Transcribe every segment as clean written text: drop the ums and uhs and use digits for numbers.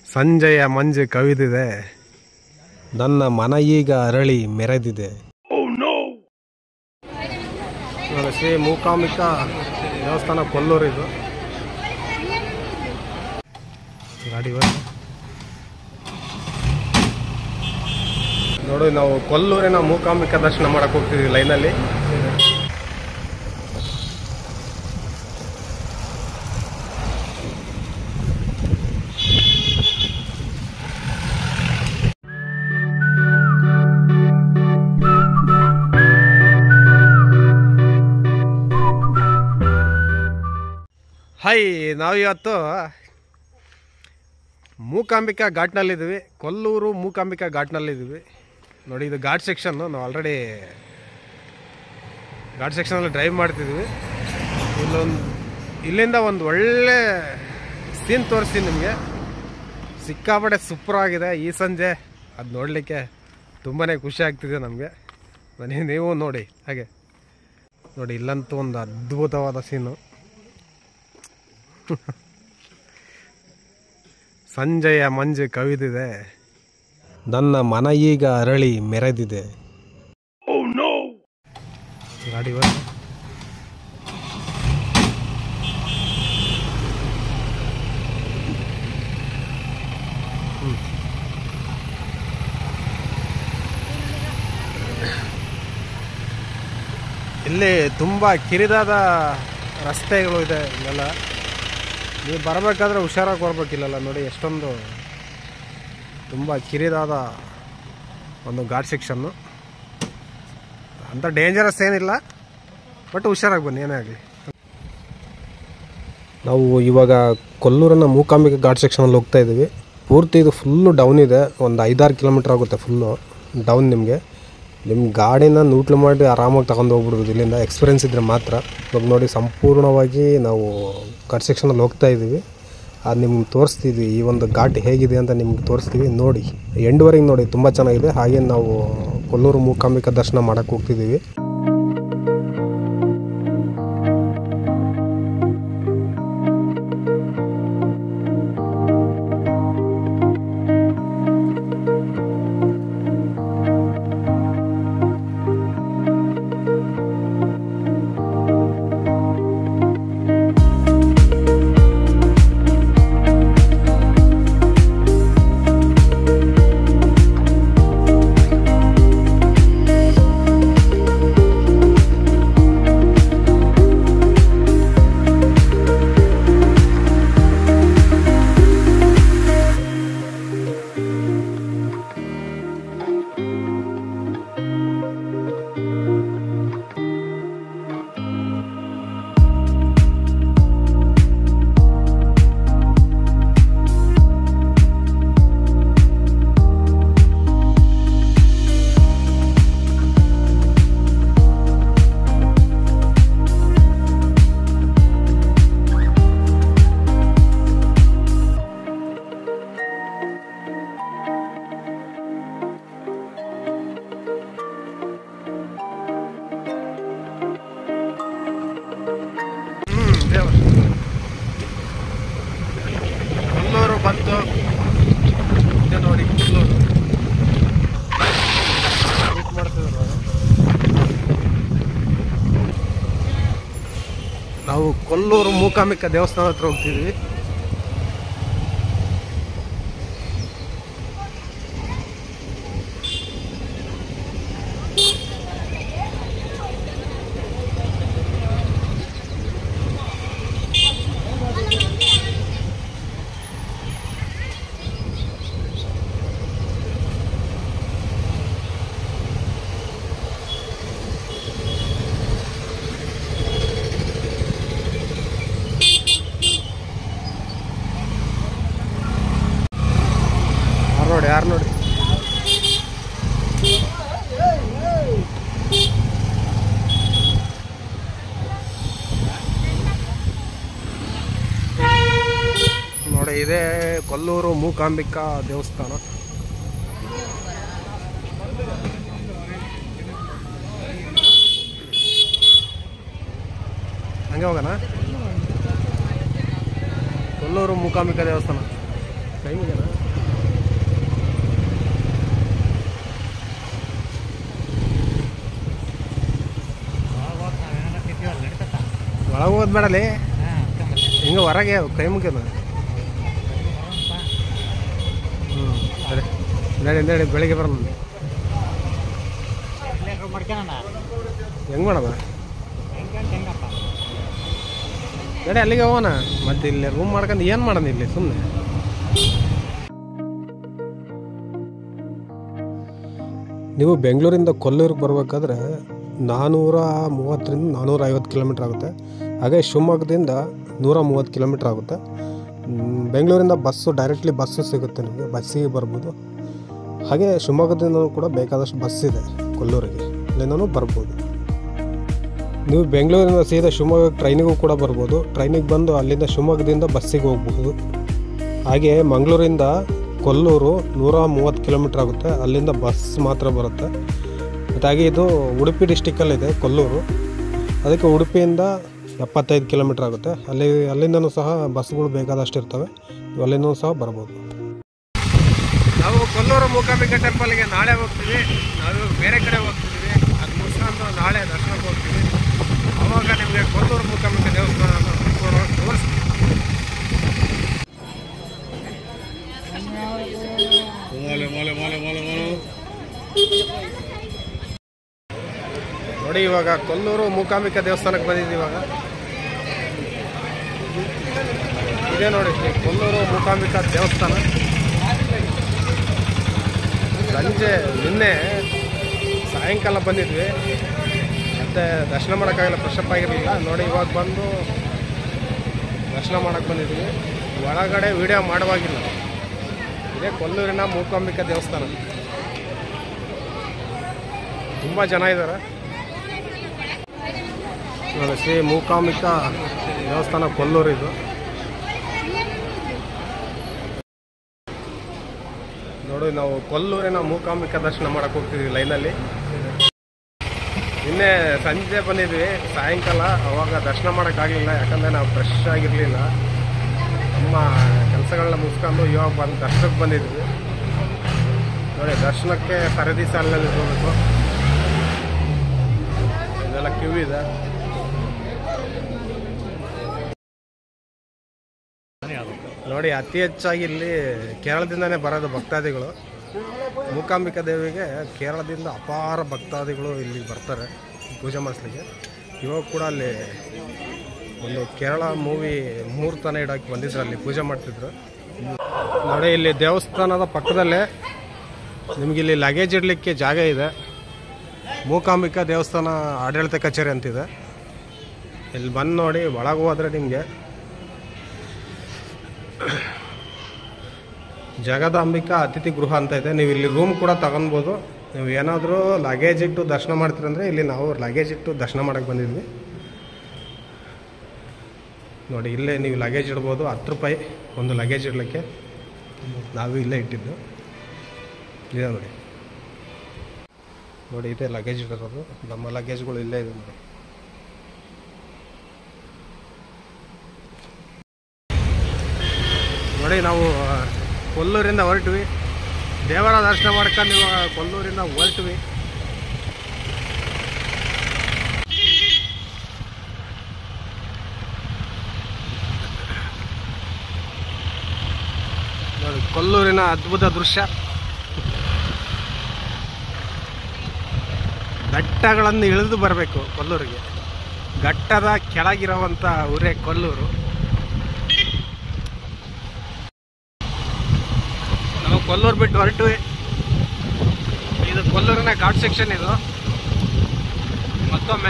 ಸಂಜೆಯ ಮಂಜು ಕವಿದಿದೆ, ನನ್ನ ಮನ ಈಗ ಅರಳಿ ಮೆರೆದಿದೆ. ಶ್ರೀ ಮೂಕಾಂಬಿಕಾ ದೇವಸ್ಥಾನ ಕೊಲ್ಲೂರಿದು. ಗಾಡಿ ನೋಡಿ, ನಾವು ಕೊಲ್ಲೂರಿನ ಮೂಕಾಂಬಿಕಾ ದರ್ಶನ ಮಾಡಕ್ಕೆ ಹೋಗ್ತಿದ್ವಿ ಲೈನಲ್ಲಿ. ಹಾಯ್, ನಾವಿವತ್ತು ಮೂಕಾಂಬಿಕಾ ಘಾಟ್ನಲ್ಲಿದ್ದೀವಿ. ಕೊಲ್ಲೂರು ಮೂಕಾಂಬಿಕಾ ಘಾಟ್ನಲ್ಲಿದ್ದೀವಿ. ನೋಡಿ, ಇದು ಘಾಟ್ ಸೆಕ್ಷನ್ನು. ನಾವು ಆಲ್ರೆಡಿ ಘಾಟ್ ಸೆಕ್ಷನಲ್ಲಿ ಡ್ರೈವ್ ಮಾಡ್ತಿದ್ವಿ. ಇಲ್ಲಿಂದ ಒಂದು ಒಳ್ಳೆ ಸೀನ್ ತೋರಿಸ್ತೀನಿ ನಿಮಗೆ. ಸಿಕ್ಕಾಪಟ್ಟೆ ಸೂಪರ್ ಆಗಿದೆ ಈ ಸಂಜೆ. ಅದು ನೋಡಲಿಕ್ಕೆ ತುಂಬಾ ಖುಷಿ ಆಗ್ತಿದೆ ನಮಗೆ. ನೀವು ನೋಡಿ ಹಾಗೆ ನೋಡಿ, ಇಲ್ಲಂತೂ ಒಂದು ಅದ್ಭುತವಾದ ಸೀನು. ಸಂಜೆಯ ಮಂಜು ಕವಿದಿದೆ, ನನ್ನ ಮನ ಈಗ ಅರಳಿ ಮೆರೆದಿದೆ. ಗಾಡಿ ಇಲ್ಲಿ ತುಂಬ ಕಿರಿದಾದ ರಸ್ತೆಗಳು ಇದೆ. ಇಲ್ಲೆಲ್ಲ ನೀವು ಬರಬೇಕಾದ್ರೆ ಹುಷಾರಾಗಿ ಬರಬೇಕಿಲ್ಲಲ್ಲ. ನೋಡಿ, ಎಷ್ಟೊಂದು ತುಂಬ ಕಿರಿದಾದ ಒಂದು ಘಾಟ್ ಸೆಕ್ಷನ್ನು. ಅಂಥ ಡೇಂಜರಸ್ ಏನಿಲ್ಲ, ಬಟ್ ಹುಷಾರಾಗಿ ಬನ್ನಿ ಏನೇ ಆಗಲಿ. ನಾವು ಇವಾಗ ಕೊಲ್ಲೂರಿನ ಮೂಕಾಂಬಿಕಾ ಘಾಟ್ ಸೆಕ್ಷನಲ್ಲಿ ಹೋಗ್ತಾ ಇದ್ದೀವಿ. ಪೂರ್ತಿ ಇದು ಫುಲ್ಲು ಡೌನ್ ಇದೆ. ಒಂದು 5-6 ಕಿಲೋಮೀಟ್ರ್ ಆಗುತ್ತೆ ಫುಲ್ಲು ಡೌನ್. ನಿಮ್ಮ ಗಾಡಿನ ನ್ಯೂಟ್ರಲ್ ಮಾಡಿ ಆರಾಮಾಗಿ ತಗೊಂಡು ಹೋಗ್ಬಿಡ್ಬೋದು ಇಲ್ಲಿಂದ, ಎಕ್ಸ್ಪೀರಿಯೆನ್ಸ್ ಇದ್ದರೆ ಮಾತ್ರ. ಇವಾಗ ನೋಡಿ, ಸಂಪೂರ್ಣವಾಗಿ ನಾವು ಘಾಟ್ ಸೆಕ್ಷನಲ್ಲಿ ಹೋಗ್ತಾ ಇದ್ದೀವಿ. ಅದು ನಿಮ್ಗೆ ತೋರಿಸ್ತೀವಿ, ಈ ಒಂದು ಘಾಟ್ ಹೇಗಿದೆ ಅಂತ ನಿಮ್ಗೆ ತೋರಿಸ್ತೀವಿ. ನೋಡಿ, ಎಂಡ್ವರೆಗೆ ನೋಡಿ, ತುಂಬ ಚೆನ್ನಾಗಿದೆ. ಹಾಗೆ ನಾವು ಕೊಲ್ಲೂರು ಮೂಕಾಂಬಿಕಾ ದರ್ಶನ ಮಾಡೋಕ್ಕೆ ಹೋಗ್ತಿದ್ದೀವಿ. ಕೊಲ್ಲೂರು ಬಂತು ನೋಡಿ, ಕೊಲ್ಲೂರು ಮಾಡ್ತಿದ್ರು. ನಾವು ಕೊಲ್ಲೂರು ಮೂಕಾಂಬಿಕಾ ದೇವಸ್ಥಾನ ಹತ್ರ ಹೋಗ್ತಿದ್ವಿ. ಯಾರು ನೋಡಿ, ನೋಡಿ ಇದೇ ಕೊಲ್ಲೂರು ಮೂಕಾಂಬಿಕಾ ದೇವಸ್ಥಾನ. ಹಂಗೆ ಹೋಗೋಣ. ಕೊಲ್ಲೂರು ಮೂಕಾಂಬಿಕಾ ದೇವಸ್ಥಾನ ಟೈಮ್ ಇದೆಯಾ? ಹೋಗೋದು ಬೇಡಲಿ ಹಿಂಗೆ ಹೊರಗೆ ಕೈ ಮುಗಿಯೋದು. ನಡಿ ನಡಿ ಬೆಳಿಗ್ಗೆ ಬರೋಣ. ಹೆಂಗೆ ಮಾಡೋಣ ನಡಿ ಅಲ್ಲಿಗೆ ಹೋಗೋಣ. ಮತ್ತೆ ಇಲ್ಲಿ ರೂಮ್ ಮಾಡ್ಕೊಂಡು ಏನು ಮಾಡೋಣ ಇಲ್ಲಿ ಸುಮ್ಮನೆ. ನೀವು ಬೆಂಗಳೂರಿಂದ ಕೊಲ್ಲೂರಿಗೆ ಬರಬೇಕಾದ್ರೆ 430ರಿಂದ 450 ಕಿಲೋಮೀಟ್ರ್ ಆಗುತ್ತೆ. ಹಾಗೆ ಶಿವಮೊಗ್ಗದಿಂದ 130 ಕಿಲೋಮೀಟ್ರ್ ಆಗುತ್ತೆ. ಬೆಂಗಳೂರಿಂದ ಬಸ್ಸು ಡೈರೆಕ್ಟ್ಲಿ ಬಸ್ಸು ಸಿಗುತ್ತೆ, ನಿಮಗೆ ಬಸ್ಸಿಗೆ ಬರ್ಬೋದು. ಹಾಗೆ ಶಿವಮೊಗ್ಗದಿಂದ ಕೂಡ ಬೇಕಾದಷ್ಟು ಬಸ್ ಇದೆ ಕೊಲ್ಲೂರಿಗೆ, ಅಲ್ಲಿಂದನೂ ಬರ್ಬೋದು. ನೀವು ಬೆಂಗಳೂರಿಂದ ಸೀದಾ ಶಿವಮೊಗ್ಗಕ್ಕೆ ಟ್ರೈನಿಗೂ ಕೂಡ ಬರ್ಬೋದು. ಟ್ರೈನಿಗೆ ಬಂದು ಅಲ್ಲಿಂದ ಶಿವಮೊಗ್ಗದಿಂದ ಬಸ್ಸಿಗೆ ಹೋಗ್ಬೋದು. ಹಾಗೆ ಮಂಗಳೂರಿಂದ ಕೊಲ್ಲೂರು 130 ಕಿಲೋಮೀಟ್ರ್ ಆಗುತ್ತೆ, ಅಲ್ಲಿಂದ ಬಸ್ ಮಾತ್ರ ಬರುತ್ತೆ. ಹಾಗೆ ಇದು ಉಡುಪಿ ಡಿಸ್ಟಿಕ್ಕಲ್ಲಿದೆ ಕೊಲ್ಲೂರು, ಅದಕ್ಕೆ ಉಡುಪಿಯಿಂದ 75 ಕಿಲೋಮೀಟ್ರ್ ಆಗುತ್ತೆ. ಅಲ್ಲಿಂದನೂ ಸಹ ಬಸ್ಗಳು ಬೇಕಾದಷ್ಟು ಇರ್ತವೆ, ನೀವು ಅಲ್ಲಿಂದನೂ ಸಹ ಬರ್ಬೋದು. ನಾವು ಕೊಲ್ಲೂರು ಮೂಕಾಂಬಿಕಾ ಟೆಂಪಲ್ಗೆ ನಾಳೆ ಹೋಗ್ತೀವಿ. ನಾವು ಬೇರೆ ಕಡೆ ಹೋಗ್ತಿದ್ದೀವಿ, ಅದು ಮುಗಿಸ್ಕೊಂಡು ನಾಳೆ ದರ್ಶನಕ್ಕೆ ಹೋಗ್ತೀವಿ. ಆವಾಗ ನಿಮಗೆ ಕೊಲ್ಲೂರು ಮೂಕಾಂಬಿಕಾ ದೇವಸ್ಥಾನ ತೋರಿಸ್ತೀವಿ. ನೋಡಿ ಇವಾಗ ಕೊಲ್ಲೂರು ಮೂಕಾಂಬಿಕಾ ದೇವಸ್ಥಾನಕ್ಕೆ ಬಂದಿದ್ದೀವಿ. ಇವಾಗ ಇದೇ ನೋಡಿ ಕೊಲ್ಲೂರು ಮೂಕಾಂಬಿಕಾ ದೇವಸ್ಥಾನ. ಸಂಜೆ ನಿನ್ನೆ ಸಾಯಂಕಾಲ ಬಂದಿದ್ವಿ, ಮತ್ತು ದರ್ಶನ ಮಾಡೋಕ್ಕಾಗಲ್ಲ, ಫ್ರೆಶಪ್ ಆಗಿರಲಿಲ್ಲ. ನೋಡಿ ಇವಾಗ ಬಂದು ದರ್ಶನ ಮಾಡೋಕ್ಕೆ ಬಂದಿದ್ವಿ. ಒಳಗಡೆ ವಿಡಿಯೋ ಮಾಡುವಾಗಿಲ್ಲ. ಇದೇ ಕೊಲ್ಲೂರಿನ ಮೂಕಾಂಬಿಕಾ ದೇವಸ್ಥಾನ. ತುಂಬ ಜನ ಇದ್ದಾರೆ ನೋಡಿ. ಶ್ರೀ ಮೂಕಾಂಬಿಕಾ ದೇವಸ್ಥಾನ ಕೊಲ್ಲೂರು ಇದು. ನೋಡಿ ನಾವು ಕೊಲ್ಲೂರಿನ ಮೂಕಾಂಬಿಕಾ ದರ್ಶನ ಮಾಡೋಕ್ಕೆ ಹೋಗ್ತಿದ್ವಿ ಲೈನಲ್ಲಿ. ನಿನ್ನೆ ಸಂಜೆ ಬಂದಿದ್ವಿ ಸಾಯಂಕಾಲ, ಅವಾಗ ದರ್ಶನ ಮಾಡೋಕ್ಕಾಗಲಿಲ್ಲ, ಯಾಕಂದರೆ ನಾವು ಫ್ರೆಶ್ ಆಗಿರಲಿಲ್ಲ. ನಮ್ಮ ಕೆಲಸಗಳನ್ನ ಮುಗಿಸ್ಕೊಂಡು ಇವಾಗ ಬಂದು ದರ್ಶನಕ್ಕೆ ಬಂದಿದ್ವಿ. ನೋಡಿ ದರ್ಶನಕ್ಕೆ ಸರದಿ ಸಾಲಿನಲ್ಲಿ ಹೋಗಬೇಕು. ಇದೆಲ್ಲ ಕ್ಯೂ ಇದೆ. ನೋಡಿ ಅತಿ ಹೆಚ್ಚಾಗಿ ಇಲ್ಲಿ ಕೇರಳದಿಂದನೇ ಬರೋದು ಭಕ್ತಾದಿಗಳು. ಮೂಕಾಂಬಿಕಾ ದೇವಿಗೆ ಕೇರಳದಿಂದ ಅಪಾರ ಭಕ್ತಾದಿಗಳು ಇಲ್ಲಿ ಬರ್ತಾರೆ ಪೂಜೆ ಮಾಡಿಸ್ಲಿಕ್ಕೆ. ಇವಾಗ ಕೂಡ ಅಲ್ಲಿ ಒಂದು ಕೇರಳ ಮೂವಿ ಮುಹೂರ್ತನ ಇಡೋಕ್ಕೆ ಬಂದಿದ್ರು, ಅಲ್ಲಿ ಪೂಜೆ ಮಾಡ್ತಿದ್ರು. ನೋಡಿ ಇಲ್ಲಿ ದೇವಸ್ಥಾನದ ಪಕ್ಕದಲ್ಲೇ ನಿಮಗೆ ಇಲ್ಲಿ ಲಗೇಜ್ ಇಡಲಿಕ್ಕೆ ಜಾಗ ಇದೆ. ಮೂಕಾಂಬಿಕಾ ದೇವಸ್ಥಾನ ಆಡಳಿತ ಕಚೇರಿ ಅಂತಿದೆ. ಇಲ್ಲಿ ಬಂದು ನೋಡಿ ಒಳಗೆ ಹೋದರೆ ನಿಮಗೆ ಜಗದಾಂಬಿಕಾ ಅತಿಥಿ ಗೃಹ ಅಂತ ಇದೆ. ನೀವು ಇಲ್ಲಿ ರೂಮ್ ಕೂಡ ತಗೊಬೋದು. ನೀವು ಏನಾದರೂ ಲಗೇಜ್ ಇಟ್ಟು ದರ್ಶನ ಮಾಡ್ತೀರಂದರೆ ಇಲ್ಲಿ ನಾವು ಲಗೇಜ್ ಇಟ್ಟು ದರ್ಶನ ಮಾಡೋಕ್ಕೆ ಬಂದಿದ್ವಿ. ನೋಡಿ ಇಲ್ಲೇ ನೀವು ಲಗೇಜ್ ಇಡ್ಬೋದು. 10 ರೂಪಾಯಿ ಒಂದು ಲಗೇಜ್ ಇಡಲಿಕ್ಕೆ. ನಾವು ಇಲ್ಲೇ ಇಟ್ಟಿದ್ದು ಇದೆ ನೋಡಿ. ನೋಡಿ ಇದೆ ಲಗೇಜ್ ಇಡೋದು. ನಮ್ಮ ಲಗೇಜ್ಗಳು ಇಲ್ಲೇ ಇದೆ ನೋಡಿ. ನೋಡಿ ನಾವು ಕೊಲ್ಲೂರಿಂದ ಹೊರಟ್ವಿ. ದೇವರ ದರ್ಶನ ಮಾಡ್ಕೊಂಡು ಇವಾಗ ಕೊಲ್ಲೂರಿಂದ ಹೊರಟ್ವಿ. ನೋಡಿ ಕೊಲ್ಲೂರಿನ ಅದ್ಭುತ ದೃಶ್ಯ. ಬೆಟ್ಟಗಳನ್ನು ಇಳಿದು ಬರಬೇಕು ಕೊಲ್ಲೂರಿಗೆ. ಘಟ್ಟದ ಕೆಳಗಿರುವಂಥ ಊರೇ ಕೊಲ್ಲೂರು. ನಾವು ಕೊಲ್ಲೂರು ಬಿಟ್ಟು ಹೊರಟ್ವಿ. ಇದು ಕೊಲ್ಲೂರಿನ ಘಾಟ್ ಸೆಕ್ಷನ್. ಇದು ಮತ್ತೊಮ್ಮೆ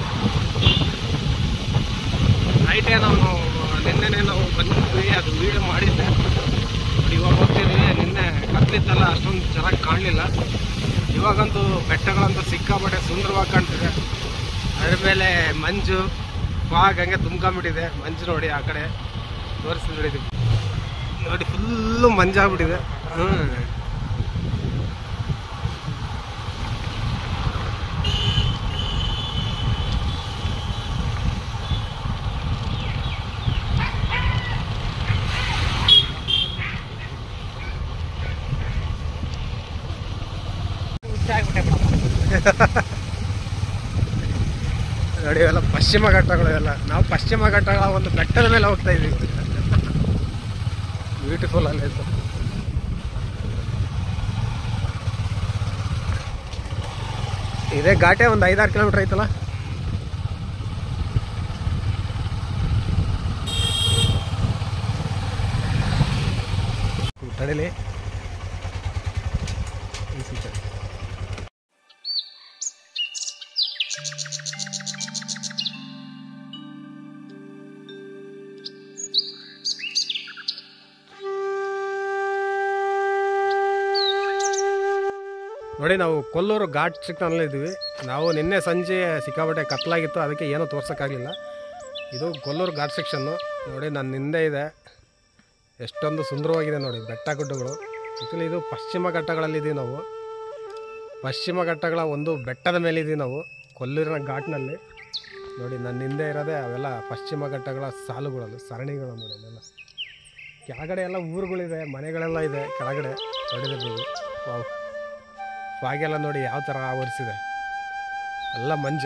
ನೈಟೇ ನಾವು ನಿನ್ನೆ ನಾವು ಬಂದಿದ್ವಿ, ಅದು ವೀಡಿಯೋ ಮಾಡಿದ್ದೆ. ಇವಾಗ ಹೋಗ್ತಿದ್ವಿ. ನಿನ್ನೆ ಕತ್ಲಿತ್ತಲ್ಲ, ಅಷ್ಟೊಂದು ಚೆನ್ನಾಗಿ ಕಾಣಲಿಲ್ಲ. ಇವಾಗಂತೂ ಬೆಟ್ಟಗಳಂತೂ ಸಿಕ್ಕಾಪಟ್ಟೆ ಸುಂದರವಾಗಿ ಕಾಣ್ತಿದೆ. ಅದ್ರ ಮೇಲೆ ಮಂಜು ಫಾಗ್ ಹಂಗೆ ತುಂಬ್ಕೊಂಬಿಟ್ಟಿದೆ. ಮಂಜು ನೋಡಿ ಆ ಕಡೆ ತೋರಿಸ್ತಿದ್ದೀವಿ ನೋಡಿ, ಫುಲ್ಲು ಮಂಜಾಗ್ಬಿಟ್ಟಿದೆ. ನೋಡಿ ಇವೆಲ್ಲ ಪಶ್ಚಿಮ ಘಟ್ಟಗಳು ಇವೆಲ್ಲ. ನಾವು ಪಶ್ಚಿಮ ಘಟ್ಟಗಳ ಒಂದು ಬೆಟ್ಟದ ಮೇಲೆ ಹೋಗ್ತಾ ಇದ್ದೀವಿ. ಬ್ಯೂಟಿಫುಲ್ ಅಲ್ಲ ಇದು. ಇದೇ ಘಾಟೆ ಒಂದು 5-6 ಕಿಲೋಮೀಟರ್ ಐತಲ್ಲ. ತಡೀಲಿ ನೋಡಿ, ನಾವು ಕೊಲ್ಲೂರು ಘಾಟ್ ಸೆಕ್ಷನಲ್ಲಿ ಇದ್ದೀವಿ. ನಾವು ನಿನ್ನೆ ಸಂಜೆ ಸಿಕ್ಕಾಪಟ್ಟೆ ಕತ್ಲಾಗಿತ್ತು, ಅದಕ್ಕೆ ಏನೂ ತೋರ್ಸೋಕ್ಕಾಗಲಿಲ್ಲ. ಇದು ಕೊಲ್ಲೂರು ಘಾಟ್ ಸೆಕ್ಷನ್ನು ನೋಡಿ, ನನ್ನ ಹಿಂದೆ ಇದೆ. ಎಷ್ಟೊಂದು ಸುಂದರವಾಗಿದೆ ನೋಡಿ ಬೆಟ್ಟ ಗುಡ್ಡಗಳು. ಆ್ಯಕ್ಚುಲಿ ಇದು ಪಶ್ಚಿಮ ಘಟ್ಟಗಳಲ್ಲಿದ್ದೀವಿ ನಾವು. ಪಶ್ಚಿಮ ಘಟ್ಟಗಳ ಒಂದು ಬೆಟ್ಟದ ಮೇಲಿದ್ದೀವಿ ನಾವು ಕೊಲ್ಲೂರಿನ ಘಾಟ್ನಲ್ಲಿ. ನೋಡಿ ನನ್ನ ಹಿಂದೆ ಇರೋದೇ ಅವೆಲ್ಲ ಪಶ್ಚಿಮ ಘಟ್ಟಗಳ ಸಾಲುಗಳು, ಸರಣಿಗಳು ನೋಡಿ. ಅಲ್ಲೆಲ್ಲ ಕೆಳಗಡೆ ಎಲ್ಲ ಊರುಗಳಿದೆ, ಮನೆಗಳೆಲ್ಲ ಇದೆ ಕೆಳಗಡೆ. ನೋಡಿದ್ರೆ ನೀವು ಫಾಗೆಲ್ಲ ನೋಡಿ ಯಾವ ಥರ ಆವರಿಸಿದೆ, ಎಲ್ಲ ಮಂಜು.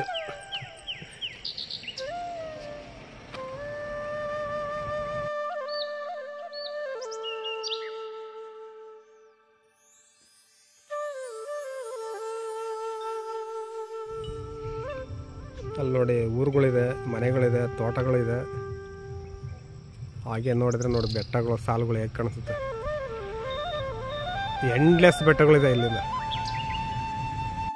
ಅಲ್ಲಿ ನೋಡಿ ಊರುಗಳಿದೆ, ಮನೆಗಳಿದೆ, ತೋಟಗಳಿದೆ. ಹಾಗೆ ನೋಡಿದ್ರೆ ನೋಡಿ ಬೆಟ್ಟಗಳು ಸಾಲುಗಳು ಹೇಗೆ ಕಾಣಿಸುತ್ತೆ. ಎಂಡ್ಲೆಸ್ ಬೆಟ್ಟಗಳಿದೆ ಇಲ್ಲಿಂದ.